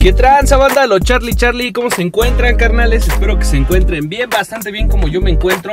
¿Qué tranza, banda? Los Charlie, ¿cómo se encuentran, carnales? Espero que se encuentren bien, bastante bien como yo me encuentro.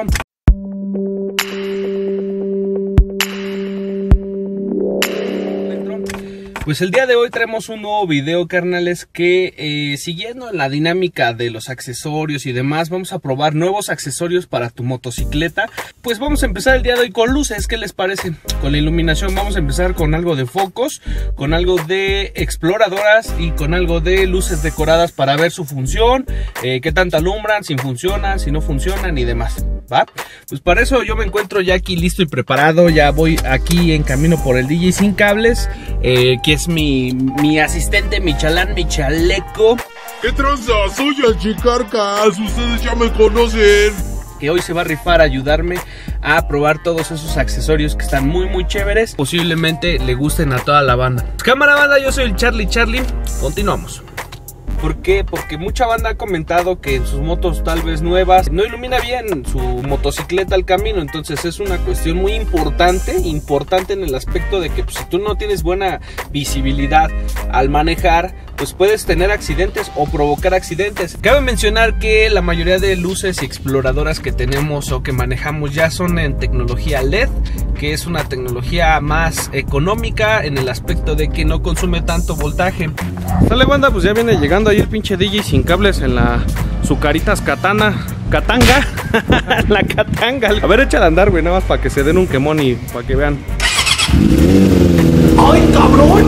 Pues el día de hoy traemos un nuevo video, carnales, que siguiendo la dinámica de los accesorios y demás, vamos a probar nuevos accesorios para tu motocicleta. Pues vamos a empezar el día de hoy con luces, ¿qué les parece? Con la iluminación vamos a empezar con algo de focos, con algo de exploradoras y con algo de luces decoradas para ver su función, qué tanto alumbran, si funcionan, si no funcionan y demás, ¿va? Pues para eso yo me encuentro ya aquí listo y preparado, ya voy aquí en camino por el DJ Sin Cables, que es mi asistente, mi chalán, mi chaleco. ¿Qué tranza? Soy el Chicarcas, ustedes ya me conocen. Que hoy se va a rifar a ayudarme a probar todos esos accesorios que están muy chéveres. Posiblemente le gusten a toda la banda. Cámara, banda, yo soy el Charlie. Continuamos. ¿Por qué? Porque mucha banda ha comentado que en sus motos tal vez nuevas no ilumina bien su motocicleta al camino. Entonces es una cuestión muy importante en el aspecto de que pues, si tú no tienes buena visibilidad al manejar, pues puedes tener accidentes o provocar accidentes. Cabe mencionar que la mayoría de luces y exploradoras que tenemos o que manejamos ya son en tecnología LED, que es una tecnología más económica en el aspecto de que no consume tanto voltaje. Sale, banda, pues ya viene llegando ahí el pinche DJ Sin Cables en la Zucaritas Katanga. La Katanga. A ver, échale a andar, güey, nada más para que se den un quemón y para que vean. ¡Ay, cabrón!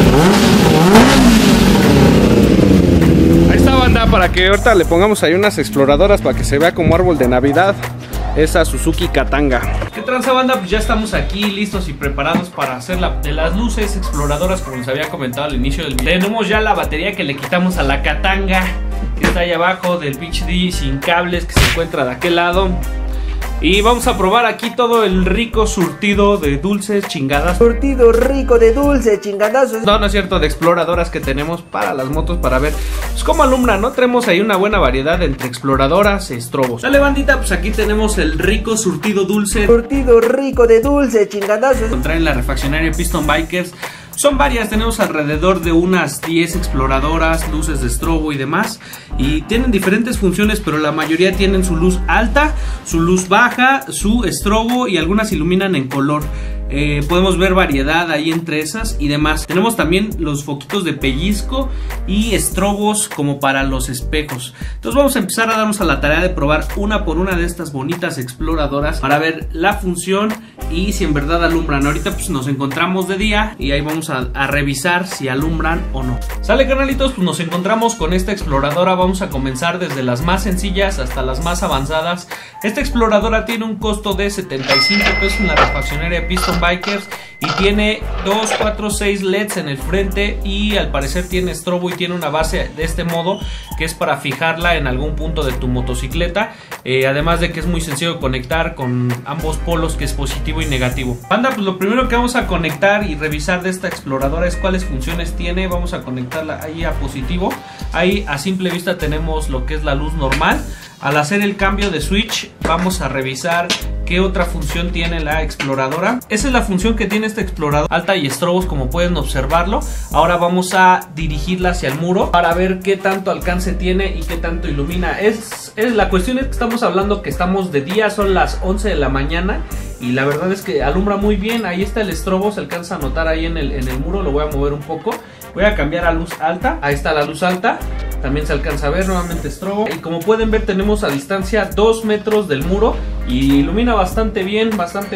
Ahí está, banda, para que ahorita le pongamos ahí unas exploradoras para que se vea como árbol de Navidad esa Suzuki Katanga. ¿Qué tranza, banda? Pues ya estamos aquí listos y preparados para hacer de las luces exploradoras, como les había comentado al inicio del video. Tenemos ya la batería que le quitamos a la Katanga, que está ahí abajo del pinche DJ Sin Cables, que se encuentra de aquel lado. Y vamos a probar aquí todo el rico surtido de dulces chingadas. Surtido rico de dulces chingadazos. No es cierto, de exploradoras que tenemos para las motos para ver pues, cómo alumbran, ¿no? Tenemos ahí una buena variedad entre exploradoras y estrobos. Dale, bandita, pues aquí tenemos el rico surtido dulce. Surtido rico de dulces chingadazos. Encontrar en la refaccionaria Piston Bikers. Son varias, tenemos alrededor de unas 10 exploradoras, luces de estrobo y demás. Y tienen diferentes funciones, pero la mayoría tienen su luz alta, su luz baja, su estrobo y algunas iluminan en color. Podemos ver variedad ahí entre esas y demás. Tenemos también los foquitos de pellizco y estrobos como para los espejos. Entonces vamos a empezar a darnos a la tarea de probar una por una de estas bonitas exploradoras para ver la función y si en verdad alumbran. Ahorita pues nos encontramos de día y ahí vamos a revisar si alumbran o no. Sale, carnalitos, pues nos encontramos con esta exploradora. Vamos a comenzar desde las más sencillas hasta las más avanzadas. Esta exploradora tiene un costo de 75 pesos en la refaccionaria Piston Bikers y tiene 2, 4, 6 LEDs en el frente y al parecer tiene estrobo y tiene una base de este modo que es para fijarla en algún punto de tu motocicleta, además de que es muy sencillo de conectar con ambos polos, que es positivo y negativo. Banda, pues lo primero que vamos a conectar y revisar de esta exploradora es cuáles funciones tiene. Vamos a conectarla ahí a positivo. Ahí a simple vista tenemos lo que es la luz normal. Al hacer el cambio de switch vamos a revisar qué otra función tiene la exploradora. Esa es la función que tiene esta exploradora, alta y estrobos, como pueden observarlo. Ahora vamos a dirigirla hacia el muro para ver qué tanto alcance tiene y qué tanto ilumina. La cuestión es que estamos hablando que estamos de día, son las 11 de la mañana y la verdad es que alumbra muy bien. Ahí está el estrobo, se alcanza a notar ahí en el muro. Lo voy a mover un poco. Voy a cambiar a luz alta. Ahí está la luz alta. También se alcanza a ver nuevamente estrobo. Y como pueden ver tenemos a distancia 2 metros del muro y ilumina bastante bien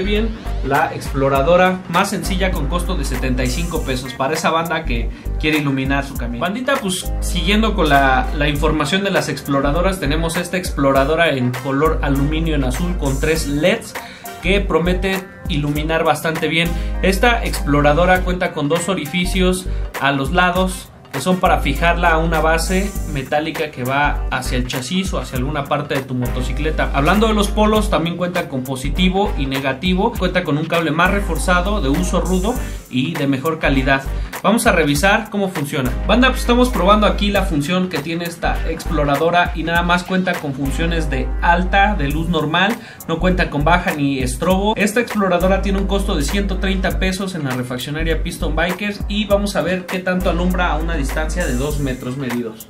la exploradora más sencilla con costo de 75 pesos para esa banda que quiere iluminar su camino. Bandita, pues siguiendo con la información de las exploradoras, tenemos esta exploradora en color aluminio en azul con 3 LEDs que promete iluminar bastante bien. Esta exploradora cuenta con 2 orificios a los lados que son para fijarla a una base metálica que va hacia el chasis o hacia alguna parte de tu motocicleta. Hablando de los polos, también cuenta con positivo y negativo. Cuenta con un cable más reforzado, de uso rudo y de mejor calidad. Vamos a revisar cómo funciona. Banda, pues estamos probando aquí la función que tiene esta exploradora y nada más cuenta con funciones de alta, de luz normal, no cuenta con baja ni estrobo. Esta exploradora tiene un costo de 130 pesos en la refaccionaria Piston Bikers y vamos a ver qué tanto alumbra a una distancia de 2 metros medidos.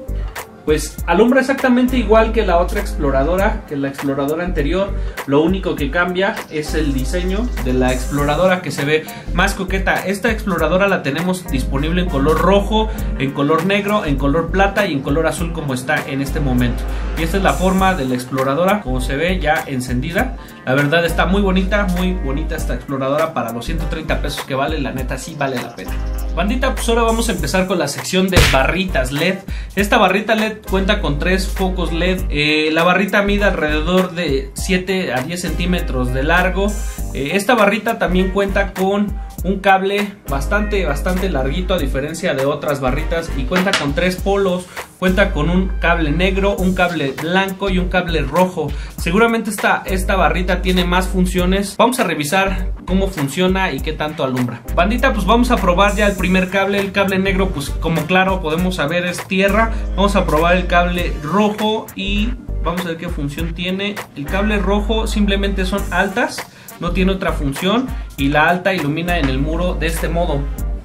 Pues alumbra exactamente igual que la otra exploradora, que la exploradora anterior. Lo único que cambia es el diseño de la exploradora, que se ve más coqueta. Esta exploradora la tenemos disponible en color rojo, en color negro, en color plata y en color azul, como está en este momento. Y esta es la forma de la exploradora, como se ve ya encendida. La verdad está muy bonita esta exploradora para los 130 pesos que vale. La neta sí vale la pena. Bandita, pues ahora vamos a empezar con la sección de barritas LED. Esta barrita LED cuenta con 3 focos LED. La barrita mide alrededor de 7 a 10 centímetros de largo. Esta barrita también cuenta con un cable bastante larguito, a diferencia de otras barritas, y cuenta con 3 polos. Cuenta con un cable negro, un cable blanco y un cable rojo. Seguramente esta barrita tiene más funciones. Vamos a revisar cómo funciona y qué tanto alumbra. Bandita, pues vamos a probar ya el primer cable. El cable negro, pues como claro podemos saber, es tierra. Vamos a probar el cable rojo y vamos a ver qué función tiene. El cable rojo simplemente son altas, no tiene otra función, y la alta ilumina en el muro de este modo.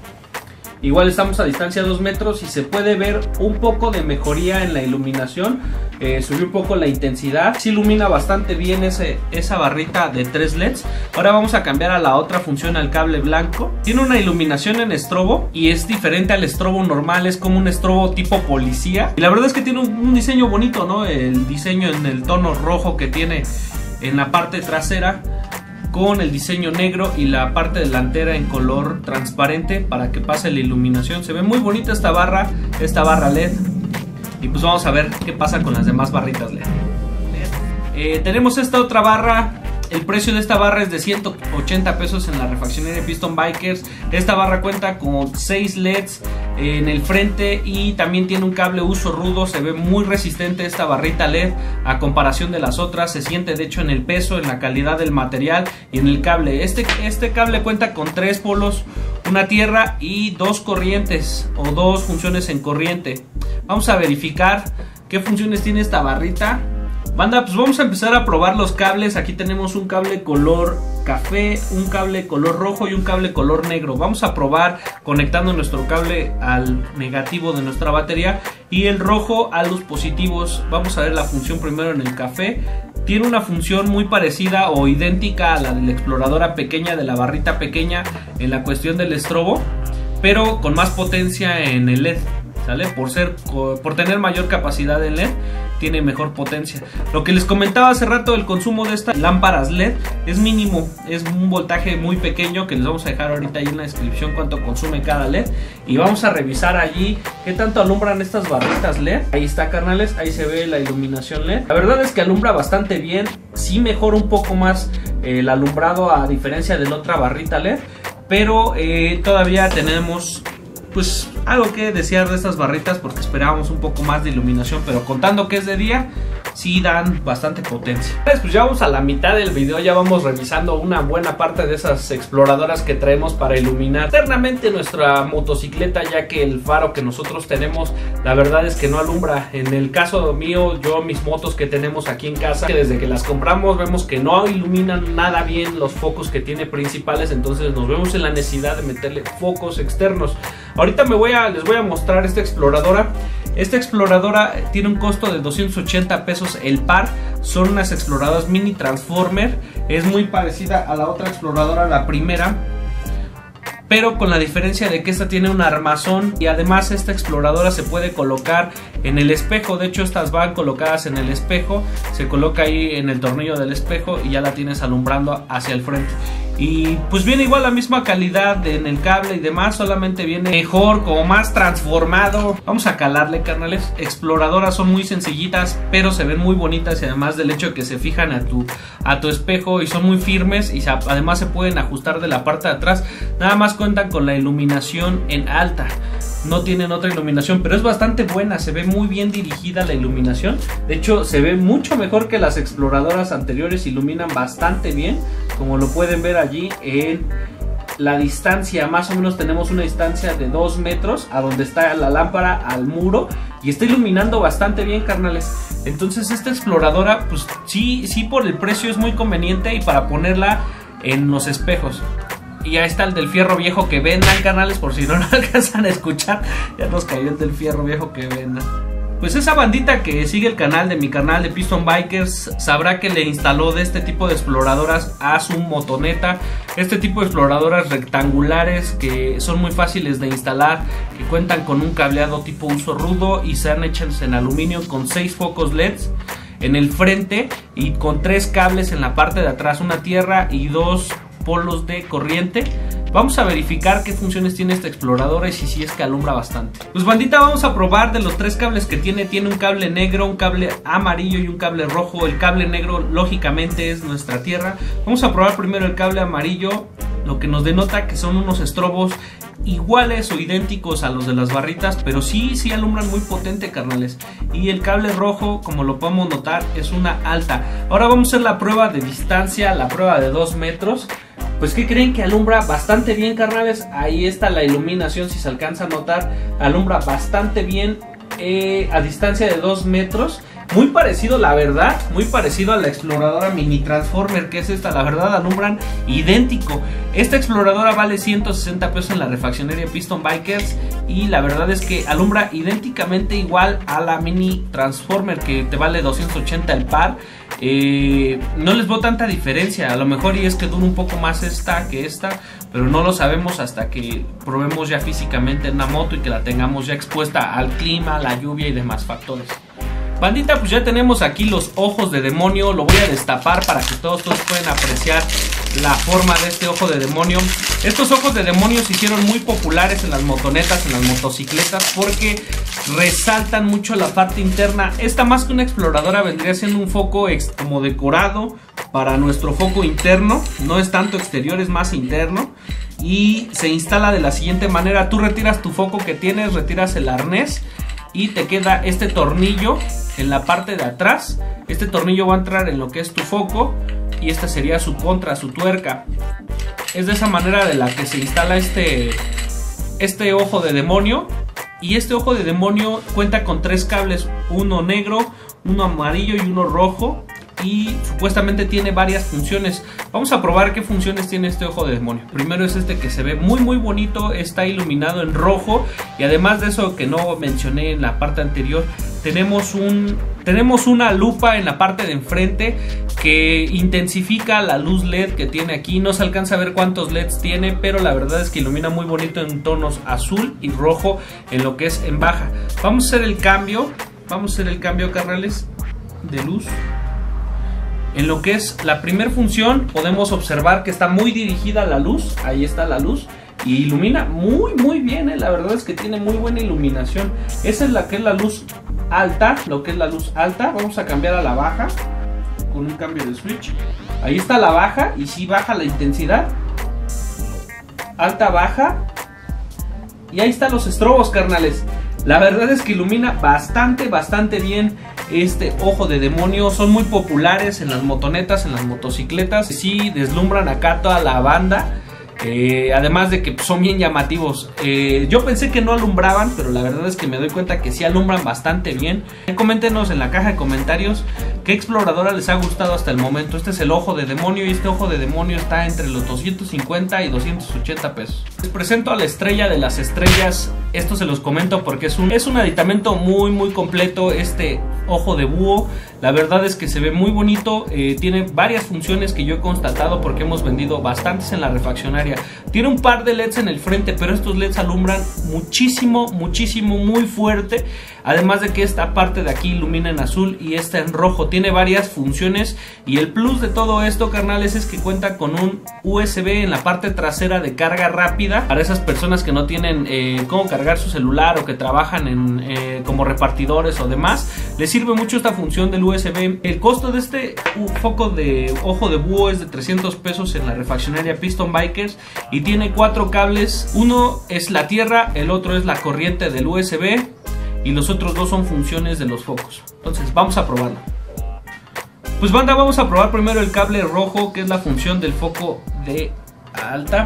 Igual estamos a distancia de 2 metros y se puede ver un poco de mejoría en la iluminación. Subió un poco la intensidad. Sí ilumina bastante bien esa barrita de 3 LEDs. Ahora vamos a cambiar a la otra función, al cable blanco. Tiene una iluminación en estrobo y es diferente al estrobo normal. Es como un estrobo tipo policía. Y la verdad es que tiene un diseño bonito, ¿no? El diseño en el tono rojo que tiene en la parte trasera, con el diseño negro, y la parte delantera en color transparente para que pase la iluminación. Se ve muy bonita esta barra LED. Y pues vamos a ver qué pasa con las demás barritas LED. Tenemos esta otra barra. El precio de esta barra es de 180 pesos en la refaccionaria Piston Bikers. Esta barra cuenta con 6 LEDs en el frente y también tiene un cable uso rudo. Se ve muy resistente esta barrita LED a comparación de las otras. Se siente de hecho en el peso, en la calidad del material y en el cable. Este cable cuenta con 3 polos, una tierra y 2 corrientes, o 2 funciones en corriente. Vamos a verificar qué funciones tiene esta barrita. Banda, pues vamos a empezar a probar los cables. Aquí tenemos un cable color café, un cable color rojo y un cable color negro. Vamos a probar conectando nuestro cable al negativo de nuestra batería y el rojo a los positivos. Vamos a ver la función primero en el café. Tiene una función muy parecida o idéntica a la de la exploradora pequeña, de la barrita pequeña, en la cuestión del estrobo, pero con más potencia en el LED, ¿sale? Por tener mayor capacidad en LED, tiene mejor potencia. Lo que les comentaba hace rato, el consumo de estas lámparas LED es mínimo, es un voltaje muy pequeño, que les vamos a dejar ahorita ahí en la descripción cuánto consume cada LED. Y vamos a revisar allí qué tanto alumbran estas barritas LED. Ahí está, carnales, ahí se ve la iluminación LED. La verdad es que alumbra bastante bien. Sí mejora un poco más el alumbrado a diferencia de la otra barrita LED, pero todavía tenemos pues algo que desear de estas barritas, porque esperábamos un poco más de iluminación, pero contando que es de día, sí dan bastante potencia. Pues ya vamos a la mitad del video, ya vamos revisando una buena parte de esas exploradoras que traemos para iluminar eternamente nuestra motocicleta, ya que el faro que nosotros tenemos, la verdad es que no alumbra. En el caso mío, mis motos que tenemos aquí en casa, que desde que las compramos vemos que no iluminan nada bien los focos que tiene principales, entonces nos vemos en la necesidad de meterle focos externos. Ahorita les voy a mostrar esta exploradora. Esta exploradora tiene un costo de 280 pesos el par. Son unas exploradoras mini transformer. Es muy parecida a la otra exploradora, la primera, pero con la diferencia de que esta tiene un armazón y además esta exploradora se puede colocar en el espejo. De hecho, estas van colocadas en el espejo, se coloca ahí en el tornillo del espejo y ya la tienes alumbrando hacia el frente. Y pues viene igual la misma calidad en el cable y demás, solamente viene mejor, como más transformado. Vamos a calarle, carnales. Exploradoras son muy sencillitas, pero se ven muy bonitas, y además del hecho de que se fijan a tu espejo y son muy firmes, y además se pueden ajustar de la parte de atrás. Nada más cuentan con la iluminación en alta, no tienen otra iluminación, pero es bastante buena, se ve muy bien dirigida la iluminación. De hecho, se ve mucho mejor que las exploradoras anteriores, iluminan bastante bien, como lo pueden ver allí en la distancia, más o menos tenemos una distancia de 2 metros a donde está la lámpara al muro y está iluminando bastante bien, carnales. Entonces esta exploradora pues sí por el precio es muy conveniente y para ponerla en los espejos. Y ahí está el del fierro viejo que vendan, carnales, por si no lo alcanzan a escuchar. Ya nos cayó el del fierro viejo que vendan. Pues esa bandita que sigue el canal de mi canal de Piston Bikers sabrá que le instaló de este tipo de exploradoras a su motoneta. Este tipo de exploradoras rectangulares que son muy fáciles de instalar, que cuentan con un cableado tipo uso rudo y se han hechas en aluminio con 6 focos LEDs en el frente y con 3 cables en la parte de atrás, una tierra y 2 polos de corriente. Vamos a verificar qué funciones tiene esta exploradora y si es que alumbra bastante. Pues bandita, vamos a probar de los 3 cables que tiene. Tiene un cable negro, un cable amarillo y un cable rojo. El cable negro lógicamente es nuestra tierra. Vamos a probar primero el cable amarillo, lo que nos denota que son unos estrobos iguales o idénticos a los de las barritas, pero sí alumbran muy potente, carnales. Y el cable rojo, como lo podemos notar, es una alta. Ahora vamos a hacer la prueba de distancia, la prueba de 2 metros. Pues ¿qué creen? Que alumbra bastante bien, carnales. Ahí está la iluminación, si se alcanza a notar, alumbra bastante bien a distancia de 2 metros. Muy parecido, la verdad, muy parecido a la exploradora mini transformer que es esta. La verdad alumbran idéntico. Esta exploradora vale 160 pesos en la refaccionaria Piston Bikers y la verdad es que alumbra idénticamente igual a la mini transformer que te vale 280 el par. No les veo tanta diferencia, a lo mejor y es que dura un poco más esta que esta, pero no lo sabemos hasta que probemos ya físicamente en una moto y que la tengamos ya expuesta al clima, la lluvia y demás factores. Bandita, pues ya tenemos aquí los ojos de demonio. Lo voy a destapar para que todos puedan apreciar la forma de este ojo de demonio. Estos ojos de demonio se hicieron muy populares en las motonetas, en las motocicletas, porque resaltan mucho la parte interna. Esta, más que una exploradora, vendría siendo un foco como decorado para nuestro foco interno. No es tanto exterior, es más interno. Y se instala de la siguiente manera. Tú retiras tu foco que tienes, retiras el arnés y te queda este tornillo en la parte de atrás. Este tornillo va a entrar en lo que es tu foco y esta sería su contra, su tuerca. Es de esa manera de la que se instala este ojo de demonio. Y este ojo de demonio cuenta con 3 cables, uno negro, uno amarillo y uno rojo. Y supuestamente tiene varias funciones. Vamos a probar qué funciones tiene este ojo de demonio. Primero es este que se ve muy bonito. Está iluminado en rojo. Y además de eso que no mencioné en la parte anterior, tenemos una lupa en la parte de enfrente que intensifica la luz LED que tiene aquí. No se alcanza a ver cuántos LEDs tiene, pero la verdad es que ilumina muy bonito en tonos azul y rojo en lo que es en baja. Vamos a hacer el cambio. Carnales, de luz. En lo que es la primera función podemos observar que está muy dirigida la luz. Ahí está la luz y ilumina muy bien, La verdad es que tiene muy buena iluminación. Esa es la que es la luz alta, Vamos a cambiar a la baja con un cambio de switch. Ahí está la baja y sí baja la intensidad. Alta, baja. Y ahí están los estrobos, carnales. La verdad es que ilumina bastante bien este ojo de demonio. Son muy populares en las motonetas, en las motocicletas. Sí, deslumbran acá toda la banda. Además de que son bien llamativos. Yo pensé que no alumbraban, pero la verdad es que me doy cuenta que sí alumbran bastante bien. Coméntenos en la caja de comentarios qué exploradora les ha gustado hasta el momento. Este es el ojo de demonio y este ojo de demonio está entre los 250 y 280 pesos. Les presento a la estrella de las estrellas. Esto se los comento porque es un aditamento muy completo. Este ojo de búho, la verdad es que se ve muy bonito. Tiene varias funciones que yo he constatado porque hemos vendido bastantes en la refaccionaria. Tiene un par de LEDs en el frente, pero estos LEDs alumbran muchísimo, muy fuerte. Además de que esta parte de aquí ilumina en azul y esta en rojo. Tiene varias funciones y el plus de todo esto, carnales, es que cuenta con un USB en la parte trasera de carga rápida. Para esas personas que no tienen cómo cargar su celular o que trabajan como repartidores o demás, les sirve mucho esta función del USB. El costo de este foco de ojo de búho es de 300 pesos en la refaccionaria Piston Bikers y tiene 4 cables. Uno es la tierra, el otro es la corriente del USB y los otros 2 son funciones de los focos. Entonces vamos a probarlo. Pues banda, vamos a probar primero el cable rojo, que es la función del foco de alta.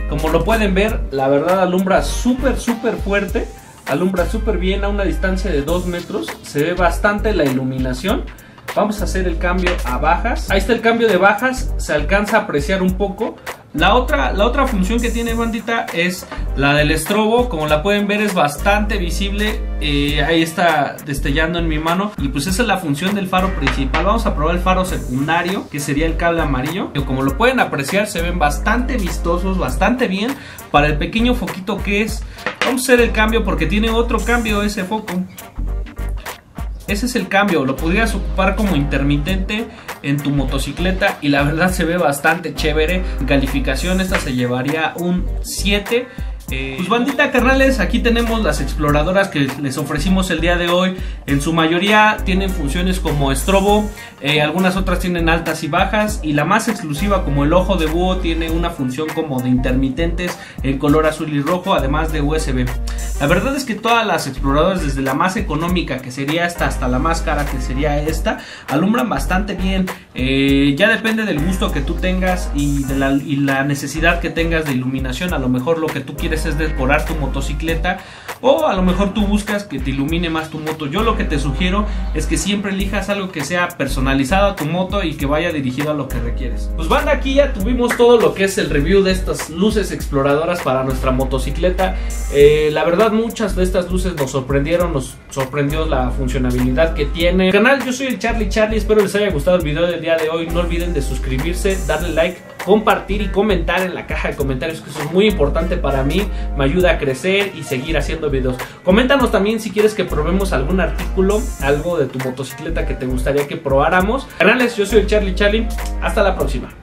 Como lo pueden ver, la verdad alumbra súper fuerte, alumbra súper bien a una distancia de 2 metros, se ve bastante la iluminación. Vamos a hacer el cambio a bajas. Ahí está el cambio de bajas, se alcanza a apreciar un poco. La otra función que tiene, bandita, es la del estrobo. Como la pueden ver, es bastante visible. Ahí está destellando en mi mano. Y pues esa es la función del faro principal. Vamos a probar el faro secundario, que sería el cable amarillo. Como lo pueden apreciar, se ven bastante vistosos, bastante bien para el pequeño foquito que es. Vamos a hacer el cambio porque tiene otro cambio ese foco. Ese es el cambio, lo podrías ocupar como intermitente en tu motocicleta y la verdad se ve bastante chévere. En calificación esta se llevaría un 7. Pues bandita, carnales, aquí tenemos las exploradoras que les ofrecimos el día de hoy. En su mayoría tienen funciones como estrobo, algunas otras tienen altas y bajas, y la más exclusiva, como el ojo de búho, tiene una función como de intermitentes en color azul y rojo, además de USB. La verdad es que todas las exploradoras, desde la más económica, que sería esta, hasta la más cara, que sería esta, alumbran bastante bien. Ya depende del gusto que tú tengas y de la necesidad que tengas de iluminación. A lo mejor lo que tú quieres es decorar tu motocicleta, o a lo mejor tú buscas que te ilumine más tu moto. Yo lo que te sugiero es que siempre elijas algo que sea personalizado a tu moto y que vaya dirigido a lo que requieres. Pues banda, aquí ya tuvimos todo lo que es el review de estas luces exploradoras para nuestra motocicleta. La verdad, muchas de estas luces nos sorprendieron, nos sorprendió la funcionalidad que tiene. Canal, yo soy el Charlie, espero les haya gustado el video del día de hoy. No olviden de suscribirse, darle like, compartir y comentar en la caja de comentarios, que eso es muy importante para mí, me ayuda a crecer y seguir haciendo videos. Coméntanos también si quieres que probemos algún artículo, algo de tu motocicleta que te gustaría que probáramos. Canales, yo soy el Charlie, hasta la próxima.